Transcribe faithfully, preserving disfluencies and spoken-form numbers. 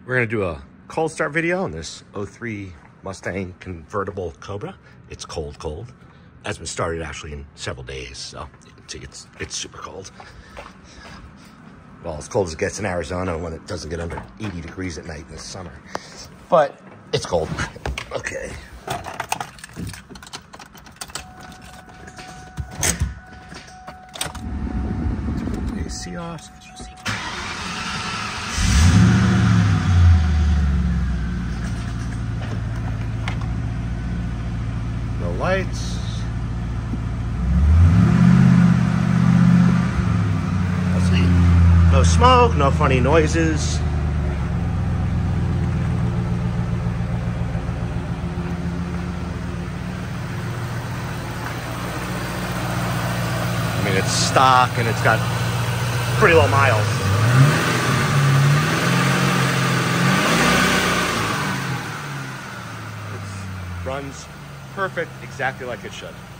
We're gonna do a cold start video on this oh three Mustang convertible Cobra. It's cold, cold. Has been started actually in several days, so you can see it's it's super cold. Well, as cold as it gets in Arizona when it doesn't get under eighty degrees at night in the summer. But it's cold. Okay. A C off. No lights. Let's see. No smoke, no funny noises. I mean, it's stock and it's got pretty low miles. It runs perfect, exactly like it should.